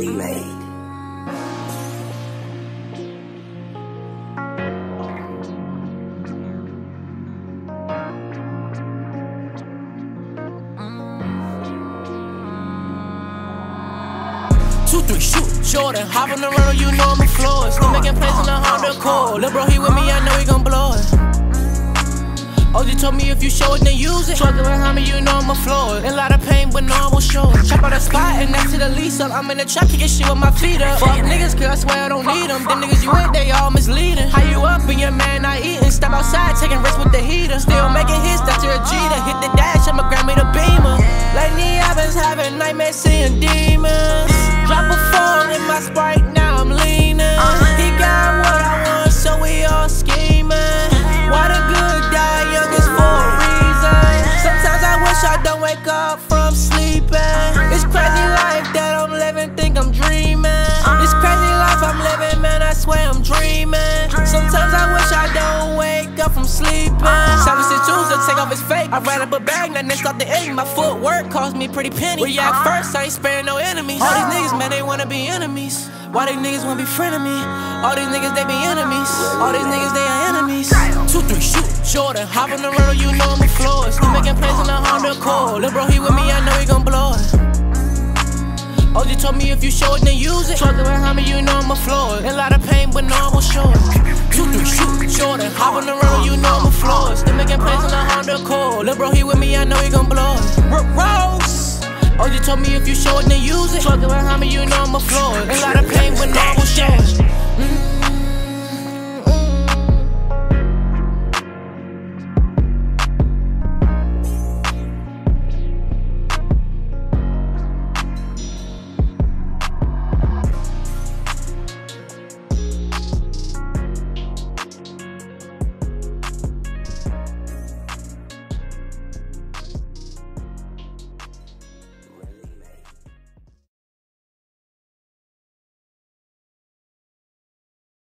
Philly made. Two, three, shoot, Jordan, hopping around, you know I'm a floor. Still making plays in the Honda Accord. Lil' bro, he with me, I know he gon' blow it. OG told me if you show it, then use it. Truckin' behind me, you know I'm a floor. In a lot of pain, but no, I won't show it. Chop out a spot and next to the lease up. I'm in the trap, kickin' shit with my feet up. Fuck niggas, cause I swear I don't need them. Them niggas you with, they all misleading. How you up and your man not eating? Step outside, taking risks with the heater. Still making hits, that's your Jeter. Hit the dash, I'ma grab me the Beamer. Lately I've been having nightmares, seeing demons. Drop a phone in my Sprite, now I'm leaning. He got what I want, so we all scheming. Why the good die young is for a reason. Sometimes I wish I don't wake up from sleeping. It's crazy life that I'm living, think I'm dreaming. This crazy life I'm living, man, I swear I'm dreaming. Sometimes I wish I don't wake up from sleeping. 762s to take off his fake. I ran up a bag, now next off the egg. My footwork cost me a pretty penny. Where you at first, I ain't sparing no enemies. All these niggas, man, they wanna be enemies. Why these niggas wanna be friend of me? All these niggas, they be enemies. All these niggas, they are enemies. 2, 3, shoot, Jordan, hopping around, you know I'm a floor. Still making plays in the Honda Accord. Lil' bro, he with me, I know he gon' blow it. OG told me if you show it, then use it. Truckin' behind me, you know I'm a floor. In a lot of pain, but no, I won't show it. 2, 3, shoot, Jordan, hopping around, you know I'm a floor. Still making plays in the Honda Accord. Lil' bro, he with me, I know he gon' blow it. Rose. OG told me if you show it, then use it. Truckin' behind me, you know I'm a floor. In a lot of pain, but no, I won't show it.